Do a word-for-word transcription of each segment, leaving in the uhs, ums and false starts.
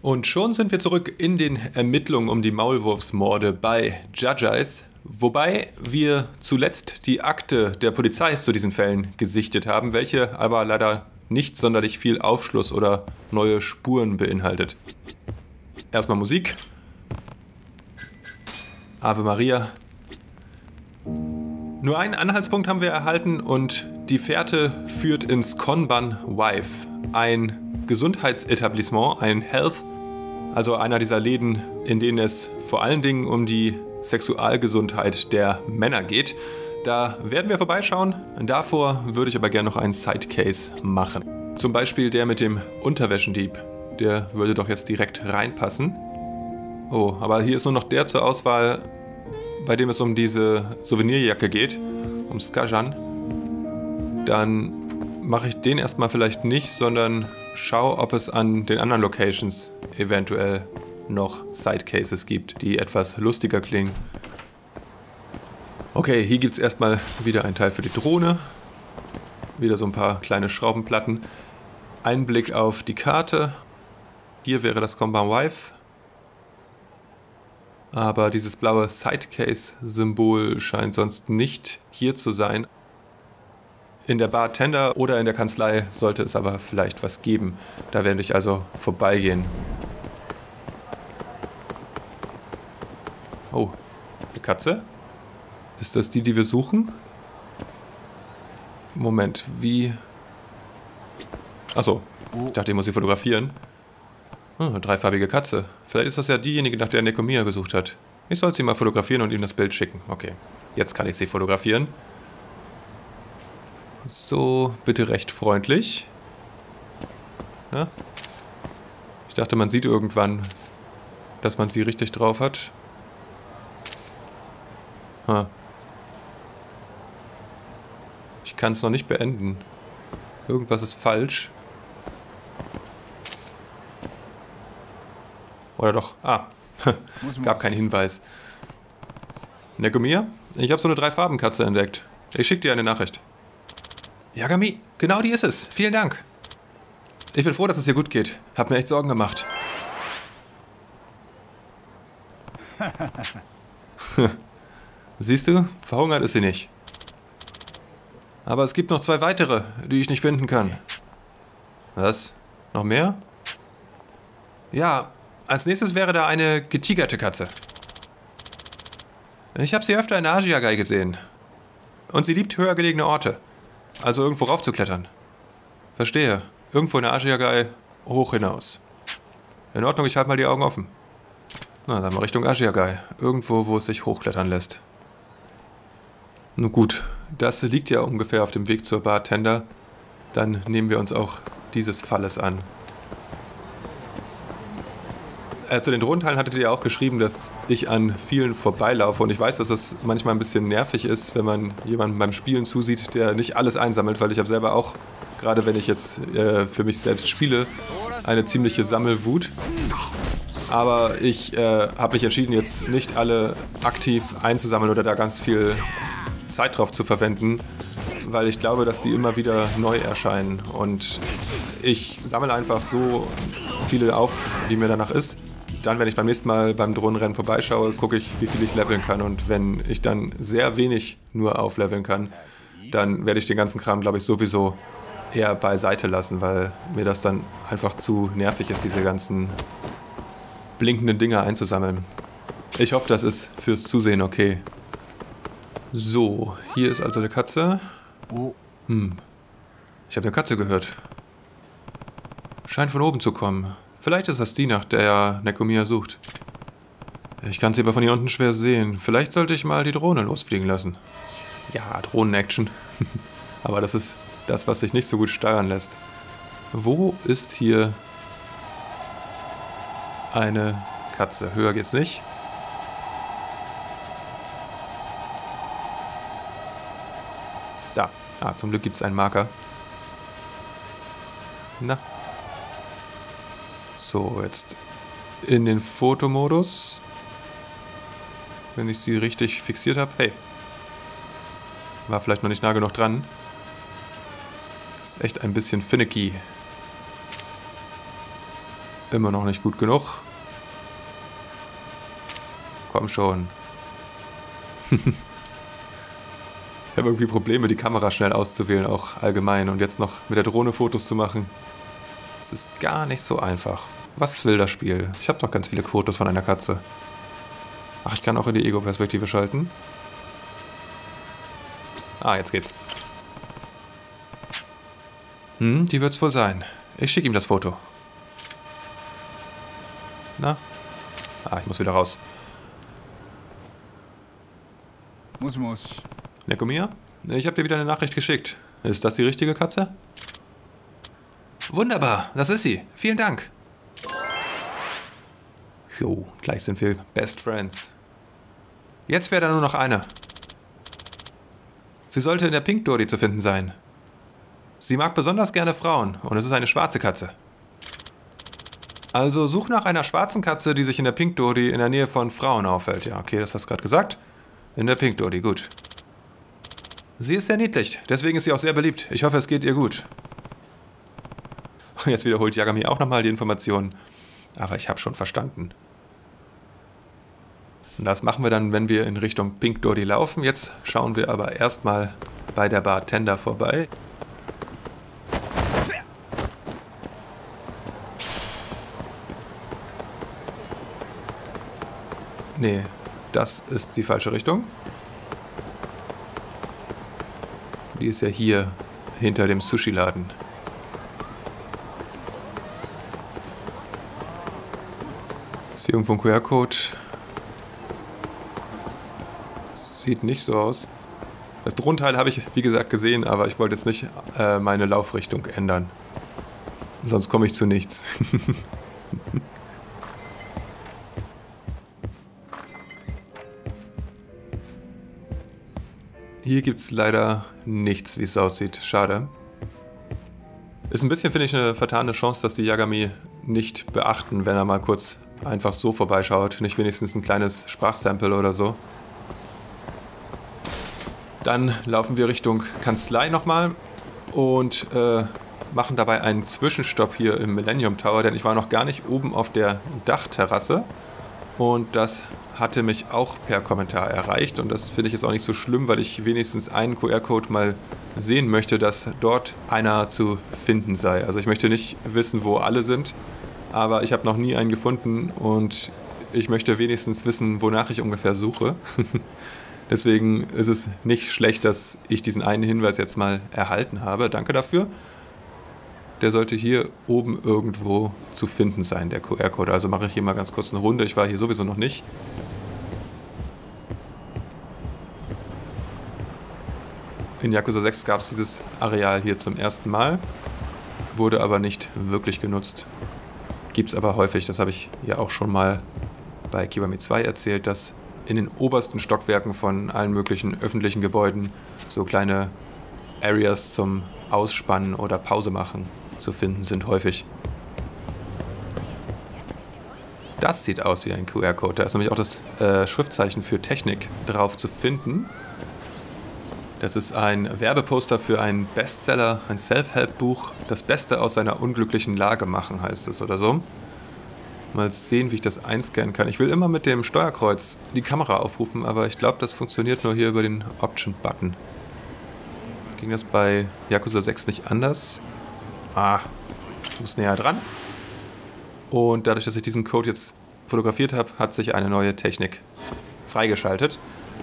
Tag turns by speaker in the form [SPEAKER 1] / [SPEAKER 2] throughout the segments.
[SPEAKER 1] Und schon sind wir zurück in den Ermittlungen um die Maulwurfsmorde bei Judge Eyes, wobei wir zuletzt die Akte der Polizei zu diesen Fällen gesichtet haben, welche aber leider nicht sonderlich viel Aufschluss oder neue Spuren beinhaltet. Erstmal Musik. Ave Maria. Nur einen Anhaltspunkt haben wir erhalten und die Fährte führt ins Konban Wife, ein Gesundheitsetablissement, ein Health, also einer dieser Läden, in denen es vor allen Dingen um die Sexualgesundheit der Männer geht. Da werden wir vorbeischauen. Davor würde ich aber gerne noch einen Sidecase machen. Zum Beispiel der mit dem Unterwäschendieb. Der würde doch jetzt direkt reinpassen. Oh, aber hier ist nur noch der zur Auswahl, bei dem es um diese Souvenirjacke geht, um Skajan. Dann mache ich den erstmal vielleicht nicht, sondern schau, ob es an den anderen Locations eventuell noch Sidecases gibt, die etwas lustiger klingen. Okay, hier gibt es erstmal wieder einen Teil für die Drohne. Wieder so ein paar kleine Schraubenplatten. Ein Blick auf die Karte. Hier wäre das Konban Wife. Aber dieses blaue Sidecase-Symbol scheint sonst nicht hier zu sein. In der Bartender oder in der Kanzlei sollte es aber vielleicht was geben. Da werde ich also vorbeigehen. Oh, eine Katze? Ist das die, die wir suchen? Moment, wie... Achso, ich dachte, ich muss sie fotografieren. Oh, eine dreifarbige Katze. Vielleicht ist das ja diejenige, nach der Nekomiya gesucht hat. Ich soll sie mal fotografieren und ihm das Bild schicken. Okay, jetzt kann ich sie fotografieren. So, bitte recht freundlich. Ja? Ich dachte, man sieht irgendwann, dass man sie richtig drauf hat. Ha. Ich kann es noch nicht beenden. Irgendwas ist falsch. Oder doch? Ah, gab keinen Hinweis. Nekomiya, ich habe so eine Drei-Farben-Katze entdeckt. Ich schicke dir eine Nachricht. Yagami, genau die ist es. Vielen Dank. Ich bin froh, dass es dir gut geht. Hab mir echt Sorgen gemacht. Siehst du, verhungert ist sie nicht. Aber es gibt noch zwei weitere, die ich nicht finden kann. Was? Noch mehr? Ja, als nächstes wäre da eine getigerte Katze. Ich habe sie öfter in Ajiagai gesehen. Und sie liebt höher gelegene Orte. Also irgendwo raufzuklettern. Verstehe. Irgendwo in Ajiagai hoch hinaus. In Ordnung, ich halte mal die Augen offen. Na, dann mal Richtung Ajiagai. Irgendwo, wo es sich hochklettern lässt. Nun gut, das liegt ja ungefähr auf dem Weg zur Bartender. Dann nehmen wir uns auch dieses Falles an. Äh, zu den Drohnenteilen hattet ihr ja auch geschrieben, dass ich an vielen vorbeilaufe. Und ich weiß, dass das manchmal ein bisschen nervig ist, wenn man jemandem beim Spielen zusieht, der nicht alles einsammelt. Weil ich habe selber auch, gerade wenn ich jetzt äh, für mich selbst spiele, eine ziemliche Sammelwut. Aber ich äh, habe mich entschieden, jetzt nicht alle aktiv einzusammeln oder da ganz viel Zeit drauf zu verwenden, weil ich glaube, dass die immer wieder neu erscheinen. Und ich sammle einfach so viele auf, wie mir danach ist. Dann, wenn ich beim nächsten Mal beim Drohnenrennen vorbeischaue, gucke ich, wie viel ich leveln kann. Und wenn ich dann sehr wenig nur aufleveln kann, dann werde ich den ganzen Kram, glaube ich, sowieso eher beiseite lassen, weil mir das dann einfach zu nervig ist, diese ganzen blinkenden Dinger einzusammeln. Ich hoffe, das ist fürs Zusehen okay. So, hier ist also eine Katze. Hm, ich habe eine Katze gehört. Scheint von oben zu kommen. Vielleicht ist das die, nach der Nekomiya sucht. Ich kann sie aber von hier unten schwer sehen. Vielleicht sollte ich mal die Drohne losfliegen lassen. Ja, Drohnen-Action. Aber das ist das, was sich nicht so gut steuern lässt. Wo ist hier eine Katze? Höher geht's nicht. Da. Ah, zum Glück gibt es einen Marker. Na. So, jetzt in den Fotomodus. Wenn ich sie richtig fixiert habe. Hey. War vielleicht noch nicht nah genug dran. Das ist echt ein bisschen finicky. Immer noch nicht gut genug. Komm schon. Ich habe irgendwie Probleme, die Kamera schnell auszuwählen, auch allgemein. Und jetzt noch mit der Drohne Fotos zu machen. Das ist gar nicht so einfach. Was will das Spiel? Ich habe doch ganz viele Fotos von einer Katze. Ach, ich kann auch in die Ego-Perspektive schalten. Ah, jetzt geht's. Hm, die wird's wohl sein. Ich schicke ihm das Foto. Na? Ah, ich muss wieder raus.
[SPEAKER 2] Muss, muss.
[SPEAKER 1] Nekomia? Ich habe dir wieder eine Nachricht geschickt. Ist das die richtige Katze? Wunderbar, das ist sie. Vielen Dank. Jo, gleich sind wir Best Friends. Jetzt wäre da nur noch eine. Sie sollte in der Pink Dory zu finden sein. Sie mag besonders gerne Frauen und es ist eine schwarze Katze. Also such nach einer schwarzen Katze, die sich in der Pink Dory in der Nähe von Frauen aufhält. Ja, okay, das hast du gerade gesagt. In der Pink Dory, gut. Sie ist sehr niedlich, deswegen ist sie auch sehr beliebt. Ich hoffe, es geht ihr gut. Und jetzt wiederholt Yagami auch nochmal die Informationen. Aber ich habe schon verstanden. Und das machen wir dann, wenn wir in Richtung Pink Dory laufen. Jetzt schauen wir aber erstmal bei der Bartender vorbei. Nee, das ist die falsche Richtung. Die ist ja hier hinter dem Sushi-Laden. Ist hier irgendwo ein Q R-Code? Sieht nicht so aus. Das Drohnenteil habe ich, wie gesagt, gesehen, aber ich wollte jetzt nicht äh, meine Laufrichtung ändern. Sonst komme ich zu nichts. Hier gibt es leider nichts, wie es aussieht. Schade. Ist ein bisschen, finde ich, eine vertane Chance, dass die Yagami nicht beachten, wenn er mal kurz einfach so vorbeischaut. Nicht wenigstens ein kleines Sprachsample oder so. Dann laufen wir Richtung Kanzlei nochmal und äh, machen dabei einen Zwischenstopp hier im Millennium Tower, denn ich war noch gar nicht oben auf der Dachterrasse. Und das hatte mich auch per Kommentar erreicht und das finde ich jetzt auch nicht so schlimm, weil ich wenigstens einen Q R-Code mal sehen möchte, dass dort einer zu finden sei. Also ich möchte nicht wissen, wo alle sind, aber ich habe noch nie einen gefunden und ich möchte wenigstens wissen, wonach ich ungefähr suche. Deswegen ist es nicht schlecht, dass ich diesen einen Hinweis jetzt mal erhalten habe. Danke dafür. Der sollte hier oben irgendwo zu finden sein, der Q R-Code. Also mache ich hier mal ganz kurz eine Runde. Ich war hier sowieso noch nicht. In Yakuza sechs gab es dieses Areal hier zum ersten Mal. Wurde aber nicht wirklich genutzt. Gibt es aber häufig, das habe ich ja auch schon mal bei Kiwami zwei erzählt, dass in den obersten Stockwerken von allen möglichen öffentlichen Gebäuden so kleine Areas zum Ausspannen oder Pause machen zu finden sind häufig. Das sieht aus wie ein Q R-Code. Da ist nämlich auch das äh, Schriftzeichen für Technik drauf zu finden. Das ist ein Werbeposter für einen Bestseller, ein Self-Help-Buch. Das Beste aus seiner unglücklichen Lage machen, heißt es oder so. Mal sehen, wie ich das einscannen kann. Ich will immer mit dem Steuerkreuz die Kamera aufrufen, aber ich glaube, das funktioniert nur hier über den Option-Button. Ging das bei Yakuza sechs nicht anders? Ah, ich muss näher dran. Und dadurch, dass ich diesen Code jetzt fotografiert habe, hat sich eine neue Technik freigeschaltet.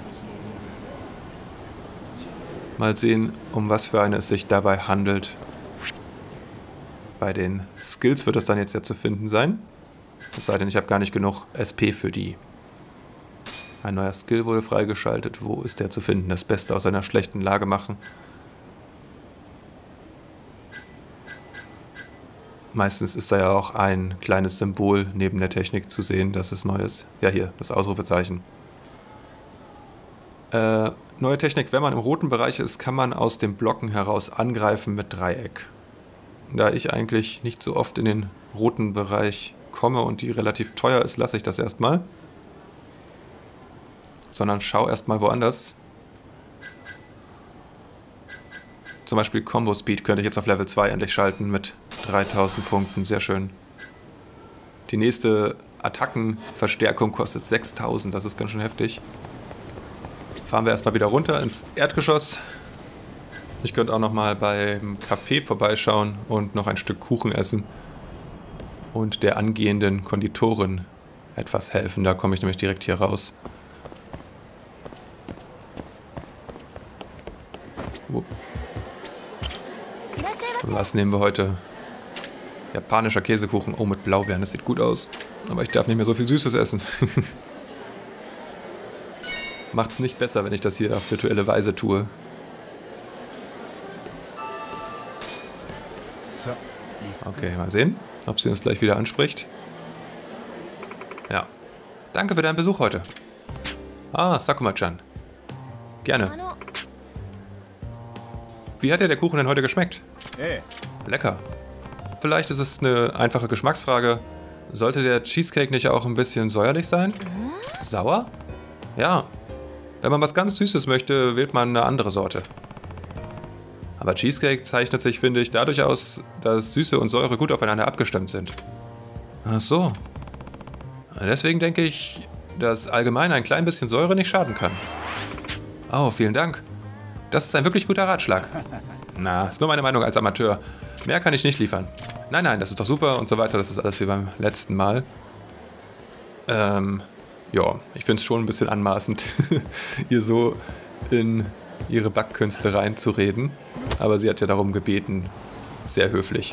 [SPEAKER 1] Mal sehen, um was für eine es sich dabei handelt. Bei den Skills wird das dann jetzt ja zu finden sein. Es sei denn, ich habe gar nicht genug S P für die. Ein neuer Skill wurde freigeschaltet. Wo ist der zu finden? Das Beste aus einer schlechten Lage machen. Meistens ist da ja auch ein kleines Symbol neben der Technik zu sehen, dass es neu ist. Ja, hier, das Ausrufezeichen. Äh, neue Technik, wenn man im roten Bereich ist, kann man aus dem Blocken heraus angreifen mit Dreieck. Da ich eigentlich nicht so oft in den roten Bereich komme und die relativ teuer ist, lasse ich das erstmal. Sondern schau erstmal woanders. Zum Beispiel Combo Speed könnte ich jetzt auf Level zwei endlich schalten mit dreitausend Punkten. Sehr schön. Die nächste Attackenverstärkung kostet sechstausend, das ist ganz schön heftig. Fahren wir erstmal wieder runter ins Erdgeschoss. Ich könnte auch nochmal beim Café vorbeischauen und noch ein Stück Kuchen essen. Und der angehenden Konditorin etwas helfen. Da komme ich nämlich direkt hier raus. Wo? Was nehmen wir heute? Japanischer Käsekuchen. Oh, mit Blaubeeren. Das sieht gut aus. Aber ich darf nicht mehr so viel Süßes essen. Macht's nicht besser, wenn ich das hier auf virtuelle Weise tue. Okay, mal sehen, ob sie uns gleich wieder anspricht. Ja. Danke für deinen Besuch heute. Ah, Sakuma-chan. Gerne. Wie hat dir der Kuchen denn heute geschmeckt? Lecker. Vielleicht ist es eine einfache Geschmacksfrage. Sollte der Cheesecake nicht auch ein bisschen säuerlich sein? Sauer? Ja. Wenn man was ganz Süßes möchte, wählt man eine andere Sorte. Aber Cheesecake zeichnet sich, finde ich, dadurch aus, dass Süße und Säure gut aufeinander abgestimmt sind. Ach so. Deswegen denke ich, dass allgemein ein klein bisschen Säure nicht schaden kann. Oh, vielen Dank. Das ist ein wirklich guter Ratschlag. Na, ist nur meine Meinung als Amateur. Mehr kann ich nicht liefern. Nein, nein, das ist doch super und so weiter. Das ist alles wie beim letzten Mal. Ähm, ja, ich finde es schon ein bisschen anmaßend, hier so in ihre Backkünste reinzureden. Aber sie hat ja darum gebeten. Sehr höflich.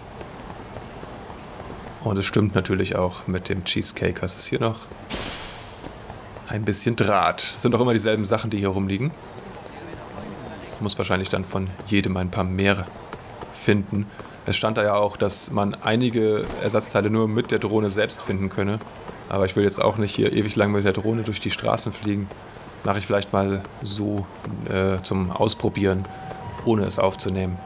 [SPEAKER 1] Und es stimmt natürlich auch mit dem Cheesecake. Was ist hier noch? Ein bisschen Draht. Das sind doch immer dieselben Sachen, die hier rumliegen. Ich muss wahrscheinlich dann von jedem ein paar mehr finden. Es stand da ja auch, dass man einige Ersatzteile nur mit der Drohne selbst finden könne. Aber ich will jetzt auch nicht hier ewig lang mit der Drohne durch die Straßen fliegen. Mache ich vielleicht mal so äh, zum Ausprobieren, ohne es aufzunehmen.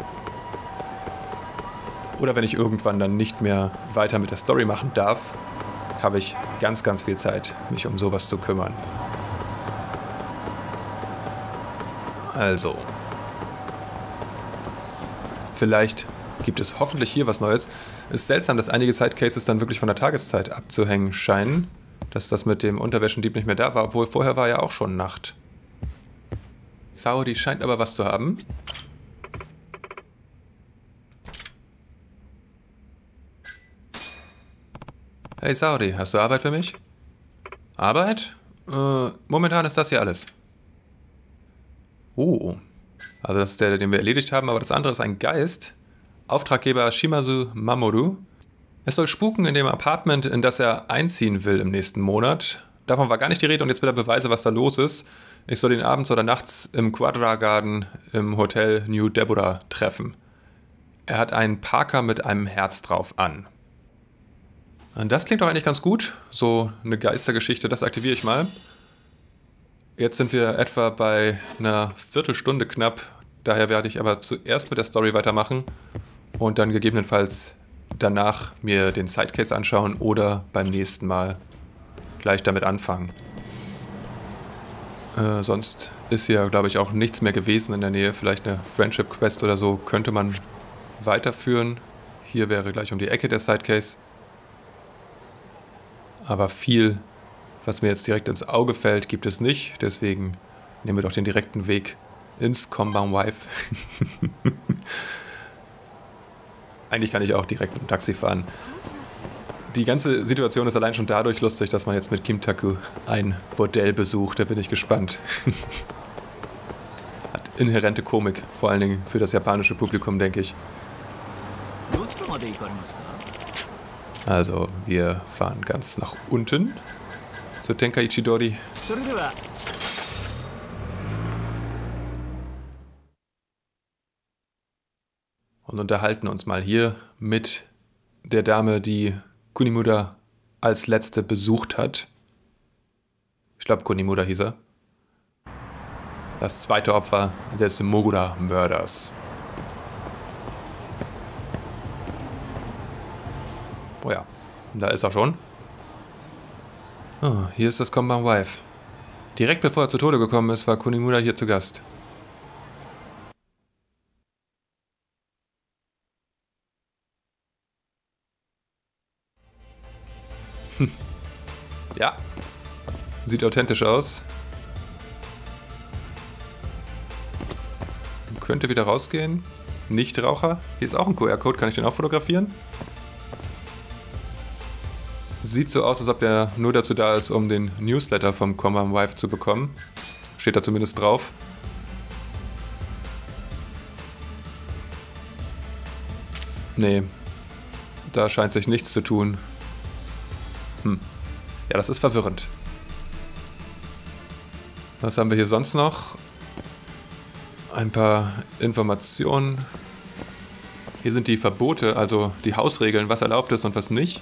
[SPEAKER 1] Oder wenn ich irgendwann dann nicht mehr weiter mit der Story machen darf, habe ich ganz, ganz viel Zeit, mich um sowas zu kümmern. Also. Vielleicht gibt es hoffentlich hier was Neues. Ist seltsam, dass einige Sidecases dann wirklich von der Tageszeit abzuhängen scheinen. Dass das mit dem Unterwäschendieb nicht mehr da war, obwohl vorher war ja auch schon Nacht. Saori scheint aber was zu haben. Hey Saori, hast du Arbeit für mich? Arbeit? Äh, momentan ist das hier alles. Oh. Also das ist der, den wir erledigt haben, aber das andere ist ein Geist. Auftraggeber Shimazu Mamoru. Es soll spuken in dem Apartment, in das er einziehen will im nächsten Monat. Davon war gar nicht die Rede und jetzt will er Beweise, was da los ist. Ich soll ihn abends oder nachts im Quadra Garden im Hotel New Deborah treffen. Er hat einen Parker mit einem Herz drauf an. Und das klingt doch eigentlich ganz gut. So eine Geistergeschichte, das aktiviere ich mal. Jetzt sind wir etwa bei einer Viertelstunde knapp. Daher werde ich aber zuerst mit der Story weitermachen und dann gegebenenfalls danach mir den Sidecase anschauen oder beim nächsten Mal gleich damit anfangen. Äh, sonst ist hier, glaube ich, auch nichts mehr gewesen in der Nähe. Vielleicht eine Friendship Quest oder so könnte man weiterführen. Hier wäre gleich um die Ecke der Sidecase. Aber viel, was mir jetzt direkt ins Auge fällt, gibt es nicht. Deswegen nehmen wir doch den direkten Weg ins Compound Wife. Eigentlich kann ich auch direkt mit dem Taxi fahren. Die ganze Situation ist allein schon dadurch lustig, dass man jetzt mit Kimtaku ein Bordell besucht. Da bin ich gespannt. Hat inhärente Komik, vor allen Dingen für das japanische Publikum, denke ich. Also, wir fahren ganz nach unten zu Tenkaichi Dori. Und unterhalten uns mal hier mit der Dame, die Kunimura als letzte besucht hat. Ich glaube, Kunimura hieß er. Das zweite Opfer des Mogura-Mörders. Oh ja, da ist er schon. Oh, hier ist das Compound Wife. Direkt bevor er zu Tode gekommen ist, war Kunimura hier zu Gast. Ja. Sieht authentisch aus. Könnte wieder rausgehen. Nichtraucher. Hier ist auch ein Q R-Code. Kann ich den auch fotografieren? Sieht so aus, als ob der nur dazu da ist, um den Newsletter vom Commonwealth zu bekommen. Steht da zumindest drauf. Nee. Da scheint sich nichts zu tun. Hm. Ja, das ist verwirrend. Was haben wir hier sonst noch? Ein paar Informationen. Hier sind die Verbote, also die Hausregeln, was erlaubt ist und was nicht.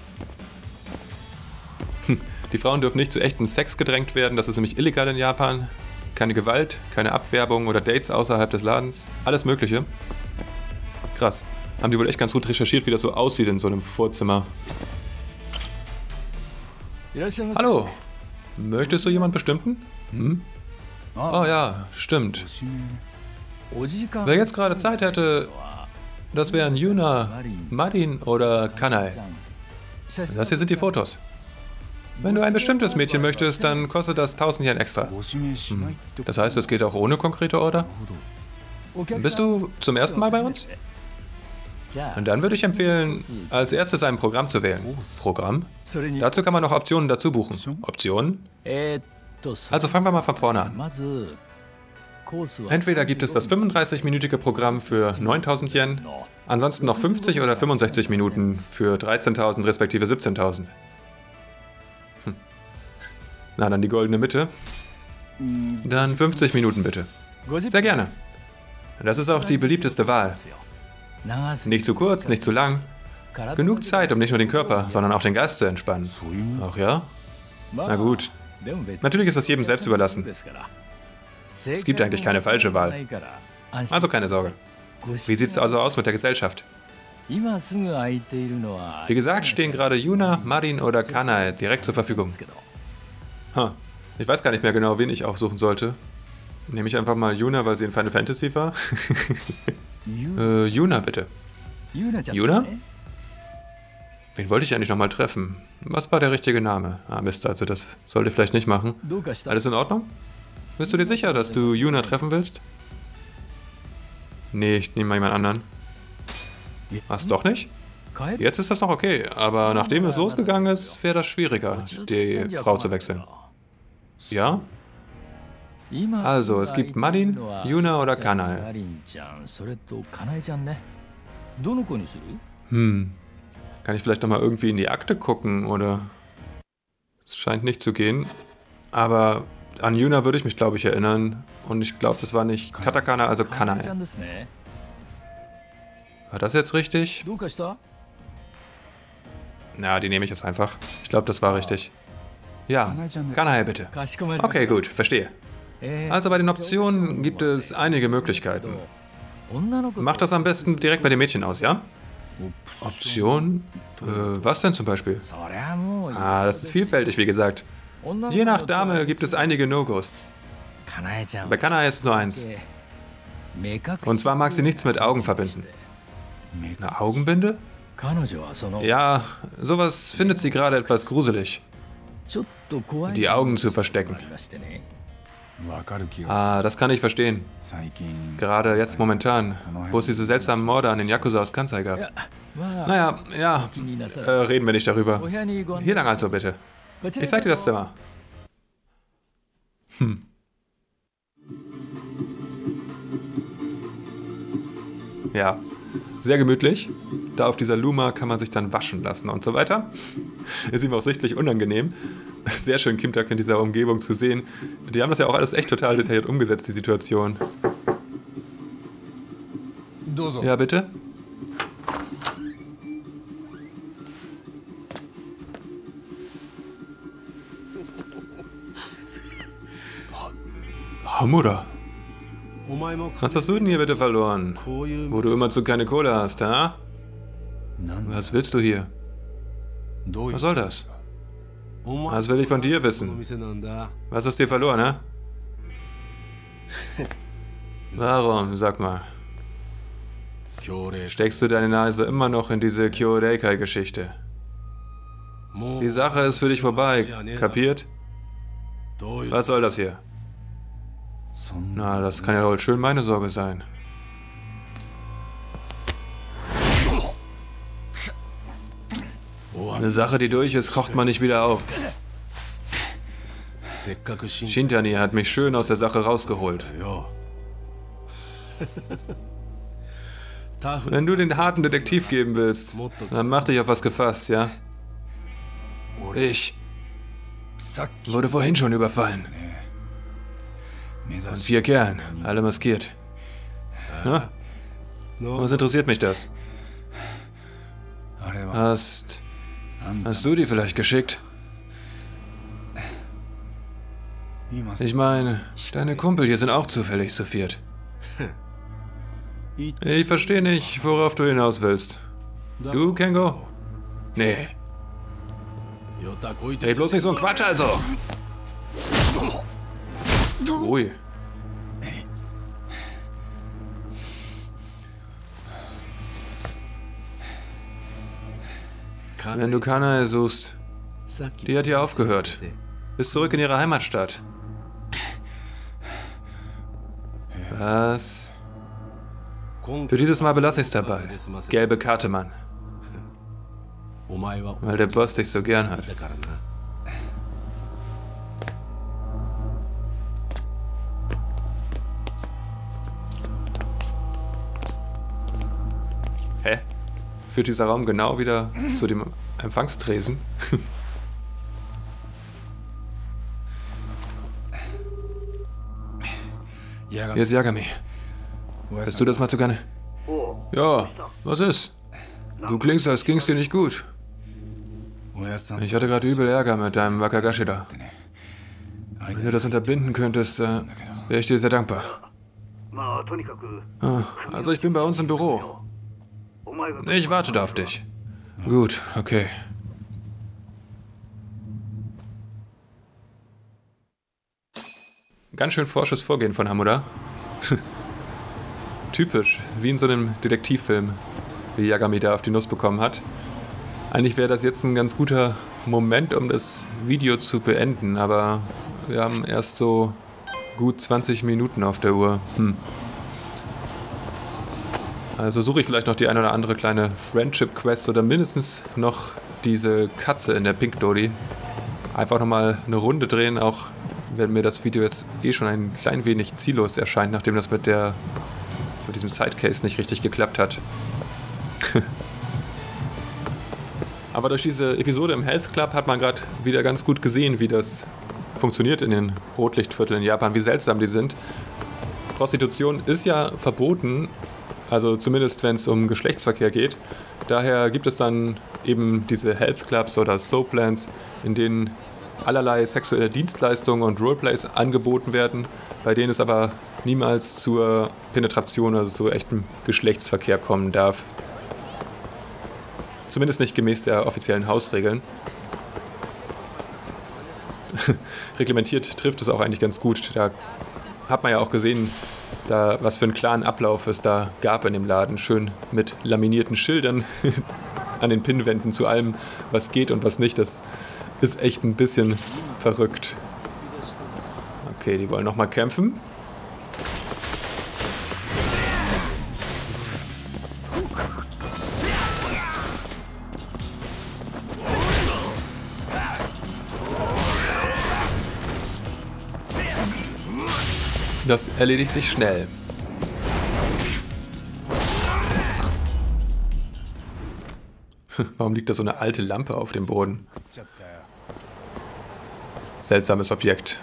[SPEAKER 1] Hm. Die Frauen dürfen nicht zu echtem Sex gedrängt werden, das ist nämlich illegal in Japan. Keine Gewalt, keine Abwerbung oder Dates außerhalb des Ladens. Alles Mögliche. Krass. Haben die wohl echt ganz gut recherchiert, wie das so aussieht in so einem Vorzimmer. Hallo. Möchtest du jemanden bestimmten? Hm? Oh ja, stimmt. Wer jetzt gerade Zeit hätte, das wären Yuna, Marin oder Kanai. Das hier sind die Fotos. Wenn du ein bestimmtes Mädchen möchtest, dann kostet das tausend Yen extra. Hm. Das heißt, es geht auch ohne konkrete Order? Bist du zum ersten Mal bei uns? Und dann würde ich empfehlen, als erstes ein Programm zu wählen. Programm? Dazu kann man noch Optionen dazu buchen. Optionen? Also fangen wir mal von vorne an. Entweder gibt es das fünfunddreißig-minütige Programm für neuntausend Yen, ansonsten noch fünfzig oder fünfundsechzig Minuten für dreizehntausend respektive siebzehntausend. Hm. Na, dann die goldene Mitte. Dann fünfzig Minuten bitte. Sehr gerne. Das ist auch die beliebteste Wahl. Nicht zu kurz, nicht zu lang. Genug Zeit, um nicht nur den Körper, sondern auch den Geist zu entspannen. Ach ja? Na gut. Natürlich ist das jedem selbst überlassen. Es gibt eigentlich keine falsche Wahl. Also keine Sorge. Wie sieht es also aus mit der Gesellschaft? Wie gesagt, stehen gerade Yuna, Marin oder Kanai direkt zur Verfügung. Huh. Ich weiß gar nicht mehr genau, wen ich aufsuchen sollte. Nehme ich einfach mal Yuna, weil sie in Final Fantasy war? äh, Yuna bitte. Yuna? Wen wollte ich eigentlich nochmal treffen? Was war der richtige Name? Ah Mist, also das sollte ich vielleicht nicht machen. Alles in Ordnung? Bist du dir sicher, dass du Yuna treffen willst? Nee, ich nehme mal jemand anderen. Was, doch nicht? Jetzt ist das noch okay, aber nachdem es losgegangen ist, wäre das schwieriger, die Frau zu wechseln. Ja? Also, es gibt Marin, Yuna oder Kanai. Hm. Kann ich vielleicht nochmal irgendwie in die Akte gucken, oder? Es scheint nicht zu gehen. Aber an Yuna würde ich mich, glaube ich, erinnern. Und ich glaube, das war nicht Katakana, also Kanai. War das jetzt richtig? Ja, die nehme ich jetzt einfach. Ich glaube, das war richtig. Ja, Kanai bitte. Okay, gut, verstehe. Also bei den Optionen gibt es einige Möglichkeiten. Mach das am besten direkt bei den Mädchen aus, ja? Option? Äh, was denn zum Beispiel? Ah, das ist vielfältig, wie gesagt. Je nach Dame gibt es einige No-Gos. Bei Kanai ist es nur eins. Und zwar mag sie nichts mit Augen verbinden. Eine Augenbinde? Ja, sowas findet sie gerade etwas gruselig. Die Augen zu verstecken. Ah, das kann ich verstehen. Gerade jetzt momentan, wo es diese seltsamen Morde an den Yakuza aus Kansai gab. Naja, ja, äh, reden wir nicht darüber. Hier lang also bitte. Ich zeig dir das Zimmer. Hm. Ja, sehr gemütlich. Da auf dieser Luma kann man sich dann waschen lassen und so weiter. Ist ihm auch sichtlich unangenehm. Sehr schön, Kim-Tak in dieser Umgebung zu sehen. Die haben das ja auch alles echt total detailliert umgesetzt, die Situation. Ja, bitte? Hamura. Was hast du denn hier bitte verloren? Wo du immer zu keine Kohle hast, ha? Was willst du hier? Was soll das? Was will ich von dir wissen? Was hast du dir verloren, ha? Warum, sag mal? Steckst du deine Nase immer noch in diese Kyoreikai-Geschichte? Die Sache ist für dich vorbei, kapiert? Was soll das hier? Na, das kann ja wohl schön meine Sorge sein. Eine Sache, die durch ist, kocht man nicht wieder auf. Shintani hat mich schön aus der Sache rausgeholt. Wenn du den harten Detektiv geben willst, dann mach dich auf was gefasst, ja? Ich wurde vorhin schon überfallen. Von vier Kerlen, alle maskiert. Na? Was interessiert mich das? Hast... Hast du die vielleicht geschickt? Ich meine, deine Kumpel hier sind auch zufällig zu viert. Ich verstehe nicht, worauf du hinaus willst. Du, Kengo? Nee. Ey, bloß nicht so ein Quatsch also! Ui. Wenn du Kanae suchst, die hat hier aufgehört. Ist zurück in ihre Heimatstadt. Was? Für dieses Mal belasse ich's dabei. Gelbe Karte, Mann. Weil der Boss dich so gern hat. Hä? Führt dieser Raum genau wieder zu dem Empfangstresen? Hier ist Yagami. Hörst du das, Matsugane? Ja, was ist? Du klingst, als ging's dir nicht gut. Ich hatte gerade übel Ärger mit deinem Wakagashi da. Wenn du das unterbinden könntest, äh, wäre ich dir sehr dankbar. Ah, also ich bin bei uns im Büro. Ich warte da auf dich. Gut, okay. Ganz schön forsches Vorgehen von Hamura. Typisch, wie in so einem Detektivfilm, wie Yagami da auf die Nuss bekommen hat. Eigentlich wäre das jetzt ein ganz guter Moment, um das Video zu beenden, aber wir haben erst so gut zwanzig Minuten auf der Uhr. Hm. Also suche ich vielleicht noch die eine oder andere kleine Friendship-Quest oder mindestens noch diese Katze in der Pink Dodi. Einfach nochmal eine Runde drehen, auch wenn mir das Video jetzt eh schon ein klein wenig ziellos erscheint, nachdem das mit der mit diesem Sidecase nicht richtig geklappt hat. Aber durch diese Episode im Health Club hat man gerade wieder ganz gut gesehen, wie das funktioniert in den Rotlichtvierteln in Japan, wie seltsam die sind. Prostitution ist ja verboten, also zumindest wenn es um Geschlechtsverkehr geht. Daher gibt es dann eben diese Health Clubs oder Soaplands, in denen allerlei sexuelle Dienstleistungen und Roleplays angeboten werden, bei denen es aber niemals zur Penetration, also zu echtem Geschlechtsverkehr kommen darf. Zumindest nicht gemäß der offiziellen Hausregeln. Reglementiert trifft es auch eigentlich ganz gut. Da hat man ja auch gesehen, da, was für einen klaren Ablauf es da gab in dem Laden. Schön mit laminierten Schildern an den Pinnwänden zu allem, was geht und was nicht. Das ist echt ein bisschen verrückt. Okay, die wollen nochmal kämpfen. Das erledigt sich schnell. Warum liegt da so eine alte Lampe auf dem Boden? Seltsames Objekt.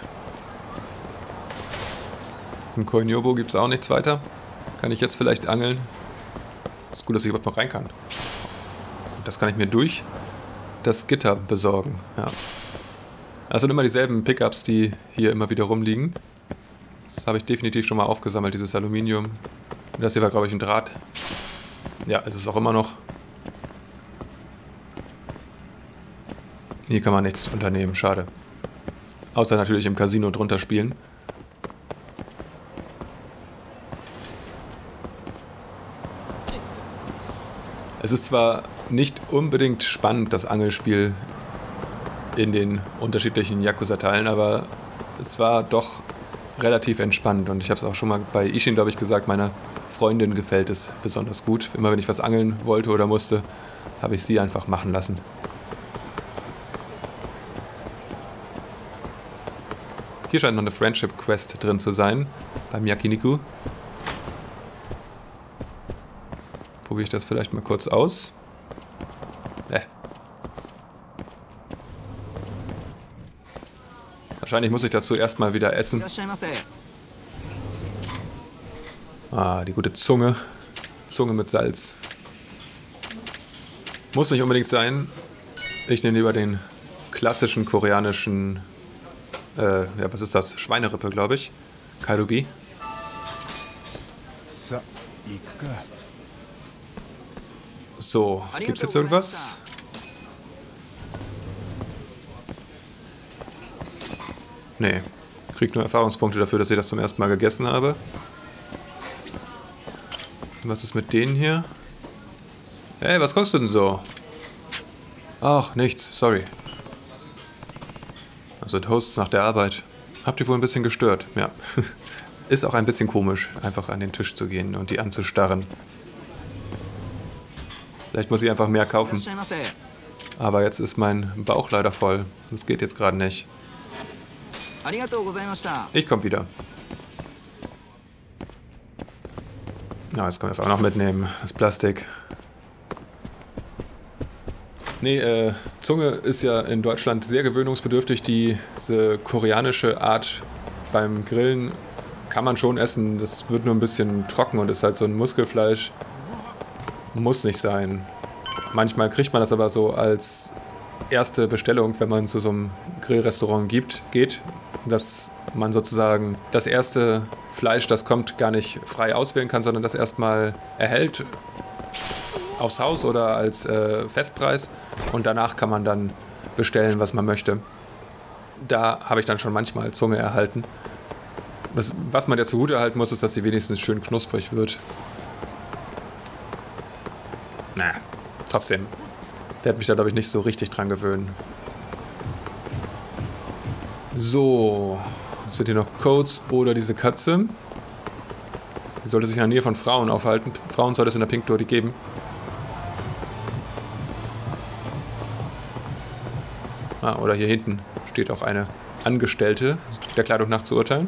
[SPEAKER 1] Im Koinyobo gibt es auch nichts weiter. Kann ich jetzt vielleicht angeln? Ist gut, dass ich überhaupt noch rein kann. Das kann ich mir durch das Gitter besorgen. Ja. Das sind immer dieselben Pickups, die hier immer wieder rumliegen. Das habe ich definitiv schon mal aufgesammelt, dieses Aluminium. Und das hier war, glaube ich, ein Draht. Ja, es ist auch immer noch. Hier kann man nichts unternehmen, schade. Außer natürlich im Casino drunter spielen. Es ist zwar nicht unbedingt spannend, das Angelspiel in den unterschiedlichen Yakuza-Teilen, aber es war doch relativ entspannt und ich habe es auch schon mal bei Ishin, glaube ich, gesagt, meiner Freundin gefällt es besonders gut. Immer wenn ich was angeln wollte oder musste, habe ich sie einfach machen lassen. Hier scheint noch eine Friendship Quest drin zu sein, beim Yakiniku. Probiere ich das vielleicht mal kurz aus. Äh. Wahrscheinlich muss ich dazu erstmal wieder essen. Ah, die gute Zunge. Zunge mit Salz. Muss nicht unbedingt sein. Ich nehme lieber den klassischen koreanischen, äh, ja, was ist das? Schweinerippe, glaube ich. Kalbi. So, gibt's jetzt irgendwas? Nee, krieg nur Erfahrungspunkte dafür, dass ich das zum ersten Mal gegessen habe. Was ist mit denen hier? Hey, was guckst du denn so? Ach, nichts, sorry. Also Toasts nach der Arbeit. Habt ihr wohl ein bisschen gestört, ja. Ist auch ein bisschen komisch, einfach an den Tisch zu gehen und die anzustarren. Vielleicht muss ich einfach mehr kaufen. Aber jetzt ist mein Bauch leider voll. Das geht jetzt gerade nicht. Ich komme wieder. Na, jetzt kann ich das auch noch mitnehmen. Das Plastik. Nee, äh, Zunge ist ja in Deutschland sehr gewöhnungsbedürftig. Diese koreanische Art beim Grillen kann man schon essen. Das wird nur ein bisschen trocken und ist halt so ein Muskelfleisch. Muss nicht sein. Manchmal kriegt man das aber so als erste Bestellung, wenn man zu so einem Grillrestaurant gibt, geht, dass man sozusagen das erste Fleisch, das kommt, gar nicht frei auswählen kann, sondern das erstmal erhält aufs Haus oder als äh, Festpreis und danach kann man dann bestellen, was man möchte. Da habe ich dann schon manchmal Zunge erhalten. Das, was man der zugute halten muss, ist, dass sie wenigstens schön knusprig wird. Na, trotzdem. Der hat mich da, glaube ich, nicht so richtig dran gewöhnen. So. Sind hier noch Codes oder diese Katze? Die sollte sich in der Nähe von Frauen aufhalten. Frauen soll es in der Pink Dory geben. Ah, oder hier hinten steht auch eine Angestellte, der Kleidung nach zu urteilen.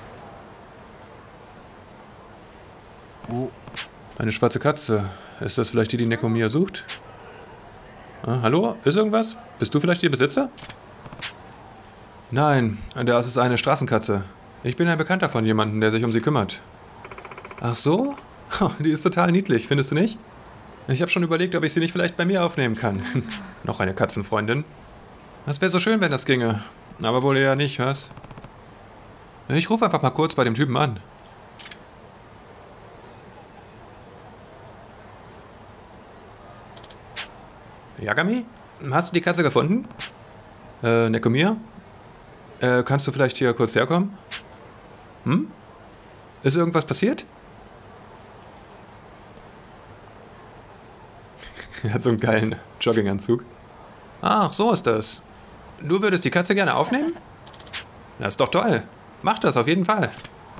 [SPEAKER 1] Oh. Eine schwarze Katze. Ist das vielleicht die, die Nekomiya sucht? Ah, hallo? Ist irgendwas? Bist du vielleicht ihr Besitzer? Nein, das ist eine Straßenkatze. Ich bin ein Bekannter von jemandem, der sich um sie kümmert. Ach so? Die ist total niedlich, findest du nicht? Ich habe schon überlegt, ob ich sie nicht vielleicht bei mir aufnehmen kann. Noch eine Katzenfreundin. Das wäre so schön, wenn das ginge. Aber wohl eher nicht, was? Ich rufe einfach mal kurz bei dem Typen an. Yagami? Hast du die Katze gefunden? Äh, Nekomiya? Äh, kannst du vielleicht hier kurz herkommen? Hm? Ist irgendwas passiert? Er hat so einen geilen Jogginganzug. Ach, so ist das. Du würdest die Katze gerne aufnehmen? Das ist doch toll. Mach das auf jeden Fall.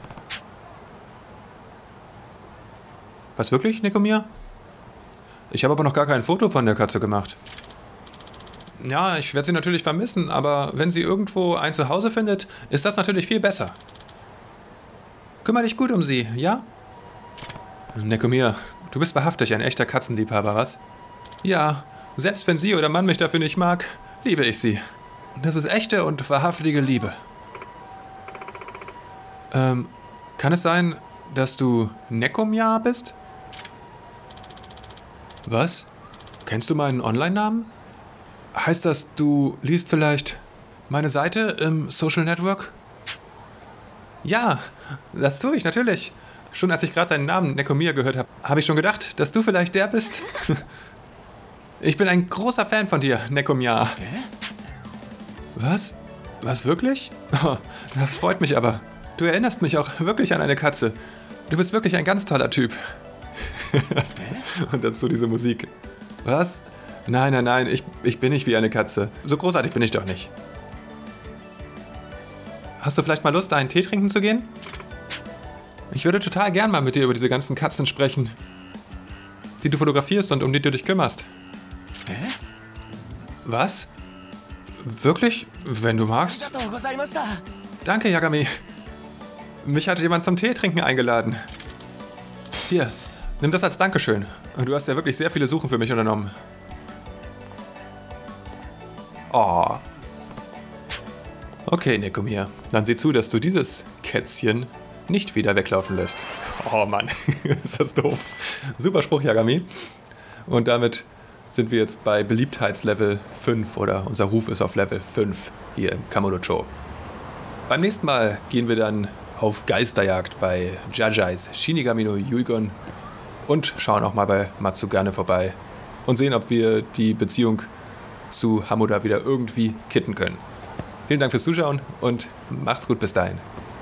[SPEAKER 1] Was wirklich, Nekomiya? Ich habe aber noch gar kein Foto von der Katze gemacht. Ja, ich werde sie natürlich vermissen, aber wenn sie irgendwo ein Zuhause findet, ist das natürlich viel besser. Kümmere dich gut um sie, ja? Nekomiya, du bist wahrhaftig ein echter Katzenliebhaber, was? Ja, selbst wenn sie oder Mann mich dafür nicht mag, liebe ich sie. Das ist echte und wahrhaftige Liebe. Ähm, kann es sein, dass du Nekomiya bist? Was? Kennst du meinen Online-Namen? Heißt das, du liest vielleicht meine Seite im Social Network? Ja, das tue ich, natürlich. Schon als ich gerade deinen Namen Nekomiya gehört habe, habe ich schon gedacht, dass du vielleicht der bist. Ich bin ein großer Fan von dir, Nekomiya. Was? Was, wirklich? Oh, das freut mich aber. Du erinnerst mich auch wirklich an eine Katze. Du bist wirklich ein ganz toller Typ. Und dazu diese Musik. Was? Nein, nein, nein, ich, ich bin nicht wie eine Katze. So großartig bin ich doch nicht. Hast du vielleicht mal Lust, einen Tee trinken zu gehen? Ich würde total gern mal mit dir über diese ganzen Katzen sprechen, die du fotografierst und um die du dich kümmerst.
[SPEAKER 2] Hä?
[SPEAKER 1] Was? Wirklich? Wenn du magst. Danke, Yagami. Mich hat jemand zum Tee trinken eingeladen. Hier, nimm das als Dankeschön. Du hast ja wirklich sehr viele Suchen für mich unternommen. Oh. Okay, Nekomiya. Dann sieh zu, dass du dieses Kätzchen nicht wieder weglaufen lässt. Oh Mann, ist das doof. Super Spruch, Yagami. Und damit sind wir jetzt bei Beliebtheitslevel fünf oder unser Ruf ist auf Level fünf hier im Kamurocho. Beim nächsten Mal gehen wir dann auf Geisterjagd bei Jajais Shinigami no Yuigon und schauen auch mal bei Matsugane vorbei und sehen, ob wir die Beziehung zu Hamura wieder irgendwie kitten können. Vielen Dank fürs Zuschauen und macht's gut bis dahin.